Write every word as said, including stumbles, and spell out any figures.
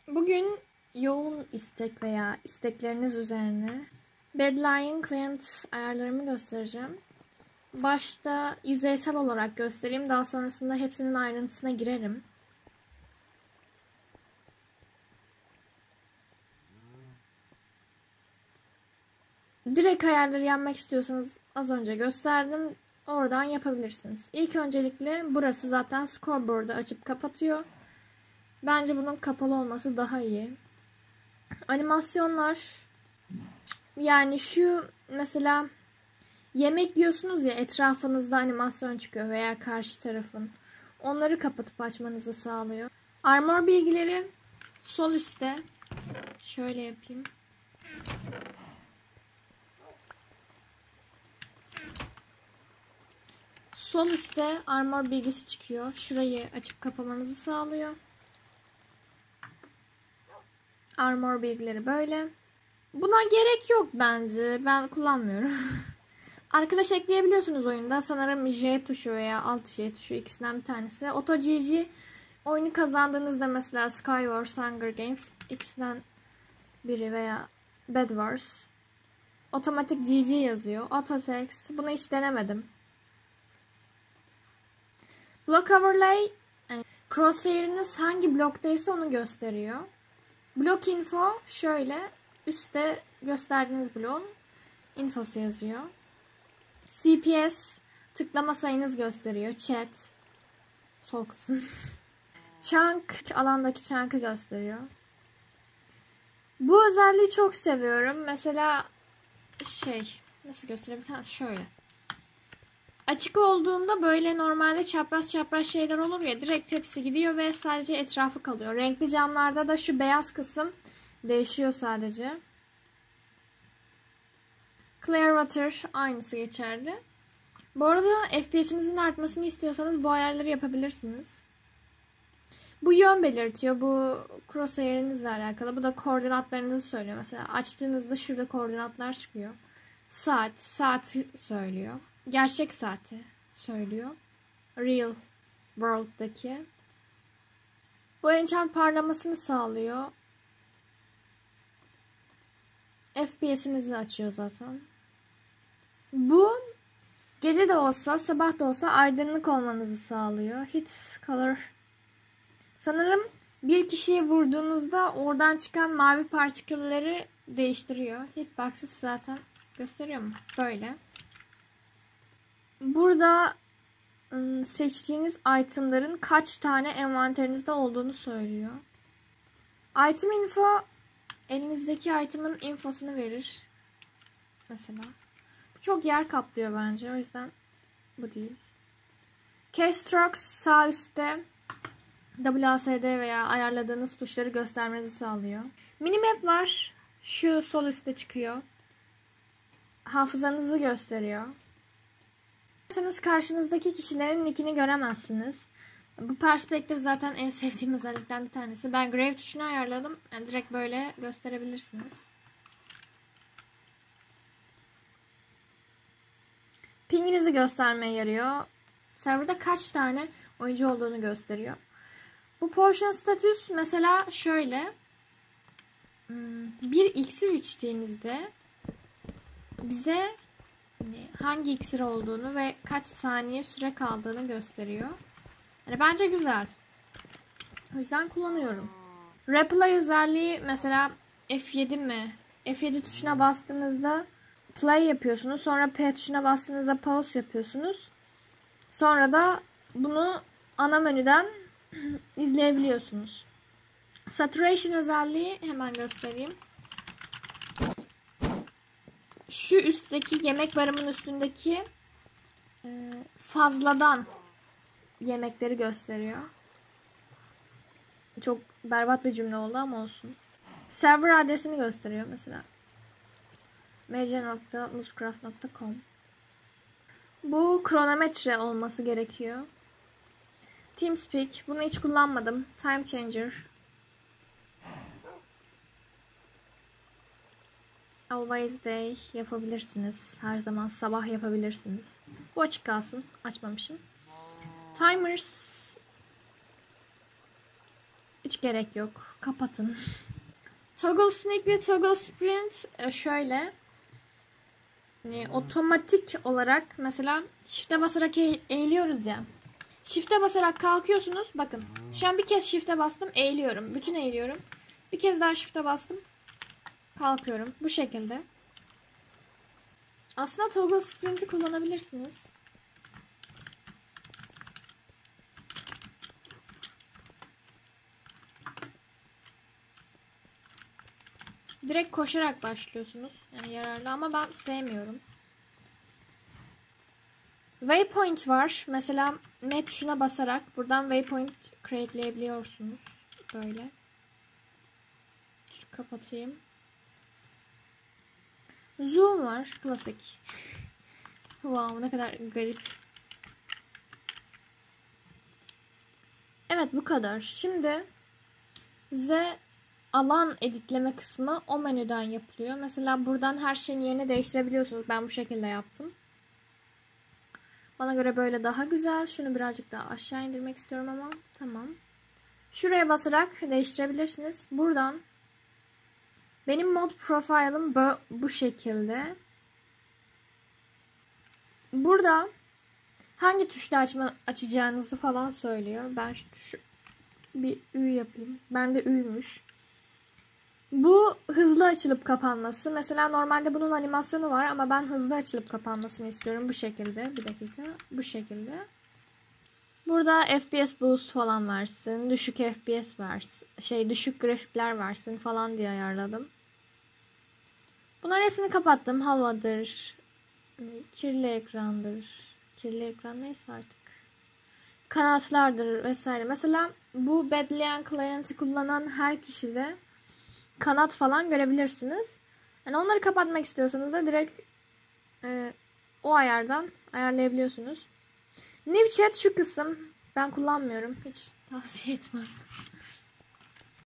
Bugün yoğun istek veya istekleriniz üzerine Bedline Client ayarlarımı göstereceğim. Başta yüzeysel olarak göstereyim. Daha sonrasında hepsinin ayrıntısına girerim. Direkt ayarları yapmak istiyorsanız az önce gösterdim. Oradan yapabilirsiniz. İlk öncelikle burası zaten scoreboard'u açıp kapatıyor. Bence bunun kapalı olması daha iyi. Animasyonlar, yani şu mesela yemek yiyorsunuz ya, etrafınızda animasyon çıkıyor veya karşı tarafın. Onları kapatıp açmanızı sağlıyor. Armor bilgileri sol üstte. Şöyle yapayım. Sol üstte armor bilgisi çıkıyor. Şurayı açıp kapamanızı sağlıyor. Armor bilgileri böyle. Buna gerek yok bence. Ben kullanmıyorum. Arkadaş ekleyebiliyorsunuz oyunda. Sanırım J tuşu veya Alt J tuşu, ikisinden bir tanesi. Auto G G oyunu kazandığınızda mesela Skywars, Hunger Games ikisinden biri veya Bed Wars. Otomatik G G yazıyor. Auto Text. Bunu hiç denemedim. Block Overlay, yani crosshair'iniz hangi bloktaysa onu gösteriyor. Block Info şöyle. Üstte gösterdiğiniz bloğun infosu yazıyor. C P S tıklama sayınız gösteriyor. Chat sol kısım. Chunk alandaki chunk'ı gösteriyor. Bu özelliği çok seviyorum. Mesela şey nasıl gösterebilirim? Şöyle. Açık olduğunda böyle normalde çapraz çapraz şeyler olur ya, direkt hepsi gidiyor ve sadece etrafı kalıyor. Renkli camlarda da şu beyaz kısım değişiyor sadece. Clearwater aynısı geçerli. Bu arada F P S'inizin artmasını istiyorsanız bu ayarları yapabilirsiniz. Bu yön belirtiyor. Bu crosshair'inizle alakalı. Bu da koordinatlarınızı söylüyor. Mesela açtığınızda şurada koordinatlar çıkıyor. Saat, saati söylüyor. Gerçek saati söylüyor. Real World'daki. Bu enchant parlamasını sağlıyor. F P S'inizi açıyor zaten. Bu gece de olsa sabah da olsa aydınlık olmanızı sağlıyor. Hit color. Sanırım bir kişiye vurduğunuzda oradan çıkan mavi partikülleri değiştiriyor. Hitbox'ı zaten gösteriyor mu? Böyle. Burada seçtiğiniz itemların kaç tane envanterinizde olduğunu söylüyor. Item info elinizdeki item'ın infosunu verir. Mesela. Bu çok yer kaplıyor bence. O yüzden bu değil. Keystrokes sağ üstte W A S D veya ayarladığınız tuşları göstermenizi sağlıyor. Minimap var. Şu sol üstte çıkıyor. Hafızanızı gösteriyor. Karşınızdaki kişilerin nickini göremezsiniz. Bu perspektif zaten en sevdiğim özellikten bir tanesi. Ben Grave tuşunu ayarladım. Yani direkt böyle gösterebilirsiniz. Pinginizi göstermeye yarıyor. Serverda kaç tane oyuncu olduğunu gösteriyor. Bu potion status mesela şöyle. Bir iksir içtiğinizde bize hangi iksir olduğunu ve kaç saniye süre kaldığını gösteriyor. Yani bence güzel. O yüzden kullanıyorum. Replay özelliği mesela F yedi mi? F yedi tuşuna bastığınızda play yapıyorsunuz. Sonra P tuşuna bastığınızda pause yapıyorsunuz. Sonra da bunu ana menüden izleyebiliyorsunuz. Saturation özelliği hemen göstereyim. Şu üstteki yemek barımın üstündeki fazladan yemekleri gösteriyor. Çok berbat bir cümle oldu ama olsun. Server adresini gösteriyor mesela. m c nokta muscraft nokta com. Bu kronometre olması gerekiyor. TeamSpeak. Bunu hiç kullanmadım. Time Changer. Always Day yapabilirsiniz. Her zaman sabah yapabilirsiniz. Bu açık kalsın. Açmamışım. Timers. Hiç gerek yok. Kapatın. Toggle Sneak ve Toggle Sprint şöyle. Yani otomatik olarak mesela shift'e basarak eğiliyoruz ya. Shift'e basarak kalkıyorsunuz. Bakın. Şu an bir kez shift'e bastım. Eğiliyorum. Bütün eğiliyorum. Bir kez daha shift'e bastım. Kalkıyorum. Bu şekilde. Aslında Toggle Sprint'i kullanabilirsiniz. Direkt koşarak başlıyorsunuz. Yani yararlı ama ben sevmiyorum. Waypoint var. Mesela M tuşuna basarak buradan waypoint create'leyebiliyorsunuz. Böyle. Şu kapatayım. Zoom var. Klasik. Wow, ne kadar garip. Evet, bu kadar. Şimdi size alan editleme kısmı o menüden yapılıyor. Mesela buradan her şeyin yerini değiştirebiliyorsunuz. Ben bu şekilde yaptım. Bana göre böyle daha güzel. Şunu birazcık daha aşağı indirmek istiyorum ama tamam. Şuraya basarak değiştirebilirsiniz. Buradan benim mod profile'ım bu, bu şekilde. Burada hangi tuşla açma, açacağınızı falan söylüyor. Ben şu tuşu bir ü yapayım. Ben de ü'ymüş. Bu hızlı açılıp kapanması. Mesela normalde bunun animasyonu var ama ben hızlı açılıp kapanmasını istiyorum. Bu şekilde. Bir dakika. Bu şekilde. Burada F P S boost falan versin. Düşük F P S versin. Şey, düşük grafikler versin falan diye ayarladım. Bunların hepsini kapattım. Havadır. Kirli ekrandır. Kirli ekran neyse artık. Kanatlardır vesaire. Mesela bu Bedlian Client'ı kullanan her kişide kanat falan görebilirsiniz. Yani onları kapatmak istiyorsanız da direkt e, o ayardan ayarlayabiliyorsunuz. New Chat şu kısım. Ben kullanmıyorum. Hiç tavsiye etmem.